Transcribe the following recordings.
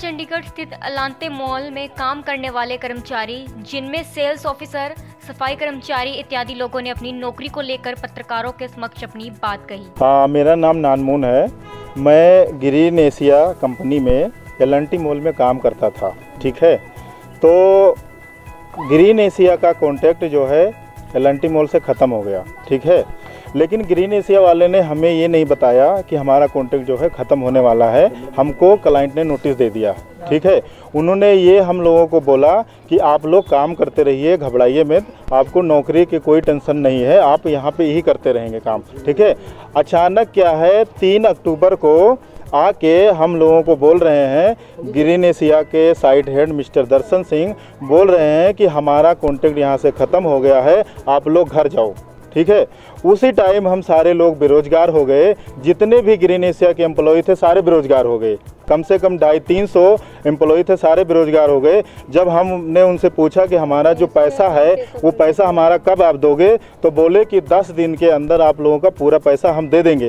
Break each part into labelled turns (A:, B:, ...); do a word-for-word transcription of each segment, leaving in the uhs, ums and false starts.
A: चंडीगढ़ स्थित अलांते मॉल में काम करने वाले कर्मचारी, जिनमें सेल्स ऑफिसर, सफाई कर्मचारी इत्यादि लोगों ने अपनी नौकरी को लेकर पत्रकारों के समक्ष अपनी बात कही।
B: हाँ, मेरा नाम नानमून है। मैं ग्रीन एशिया कंपनी में एलांटी मॉल में काम करता था। ठीक है, तो ग्रीन एशिया का कॉन्ट्रैक्ट जो है एलांटी मॉल से ख़त्म हो गया। ठीक है, लेकिन ग्रीन एशिया वाले ने हमें ये नहीं बताया कि हमारा कॉन्ट्रैक्ट जो है ख़त्म होने वाला है। हमको क्लाइंट ने नोटिस दे दिया। ठीक है, उन्होंने ये हम लोगों को बोला कि आप लोग काम करते रहिए, घबराइए मत, आपको नौकरी की कोई टेंशन नहीं है, आप यहाँ पे यही करते रहेंगे काम। ठीक है, अचानक क्या है, तीन अक्टूबर को आके हम लोगों को बोल रहे हैं, ग्रीन एशिया के site head mister Darshan Singh बोल रहे हैं कि हमारा कॉन्ट्रैक्ट यहाँ से ख़त्म हो गया है, आप लोग घर जाओ। ठीक है, उसी टाइम हम सारे लोग बेरोजगार हो गए। जितने भी ग्रीन एशिया के एम्प्लॉय थे सारे बेरोजगार हो गए। कम से कम ढाई तीन सौ एम्प्लॉय थे, सारे बेरोजगार हो गए। जब हमने उनसे पूछा कि हमारा जो पैसा है वो पैसा हमारा कब आप दोगे, तो बोले कि दस दिन के अंदर आप लोगों का पूरा पैसा हम दे देंगे,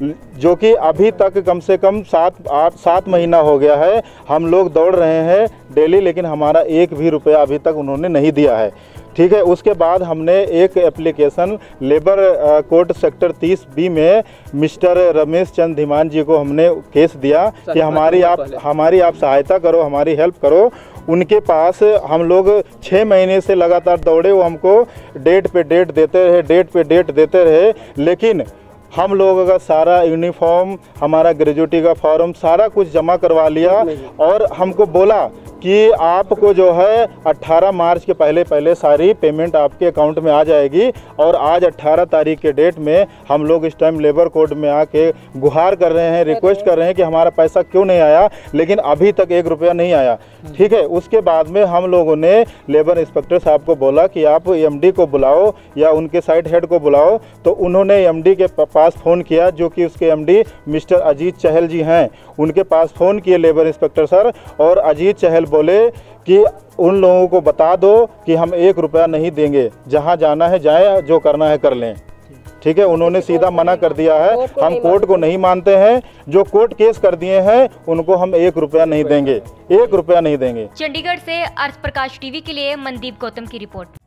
B: जो कि अभी तक कम से कम सात आठ सात महीना हो गया है हम लोग दौड़ रहे हैं डेली, लेकिन हमारा एक भी रुपया अभी तक उन्होंने नहीं दिया है। ठीक है, उसके बाद हमने एक एप्लीकेशन लेबर कोर्ट सेक्टर तीस बी में मिस्टर रमेश चंद धीमान जी को हमने केस दिया कि हमारी आप हमारी आप सहायता करो, हमारी हेल्प करो। उनके पास हम लोग छः महीने से लगातार दौड़े, वो हमको डेट पे डेट देते रहे डेट पे डेट देते रहे लेकिन हम लोगों का सारा यूनिफॉर्म, हमारा ग्रेजुएटी का फॉर्म सारा कुछ जमा करवा लिया और हमको बोला कि आपको जो है अठारह मार्च के पहले पहले सारी पेमेंट आपके अकाउंट में आ जाएगी। और आज अठारह तारीख के डेट में हम लोग इस टाइम लेबर कोर्ट में आके गुहार कर रहे हैं, रिक्वेस्ट कर रहे हैं कि हमारा पैसा क्यों नहीं आया, लेकिन अभी तक एक रुपया नहीं आया। ठीक है, उसके बाद में हम लोगों ने लेबर इंस्पेक्टर साहब को बोला कि आप एमडी को बुलाओ या उनके साइट हेड को बुलाओ, तो उन्होंने एमडी के पास फ़ोन किया, जो कि उसके एमडी मिस्टर अजीत चहल जी हैं। उनके पास फ़ोन किए लेबर इंस्पेक्टर सर, और अजीत चहल बोले कि उन लोगों को बता दो कि हम एक रुपया नहीं देंगे, जहां जाना है जाए, जो करना है कर लें। ठीक है, उन्होंने सीधा मना कर दिया है, हम कोर्ट को नहीं मानते हैं, जो कोर्ट केस कर दिए हैं उनको हम एक रुपया नहीं देंगे, एक रुपया नहीं देंगे।
A: चंडीगढ़ से अर्थ प्रकाश टीवी के लिए मनदीप गौतम की रिपोर्ट।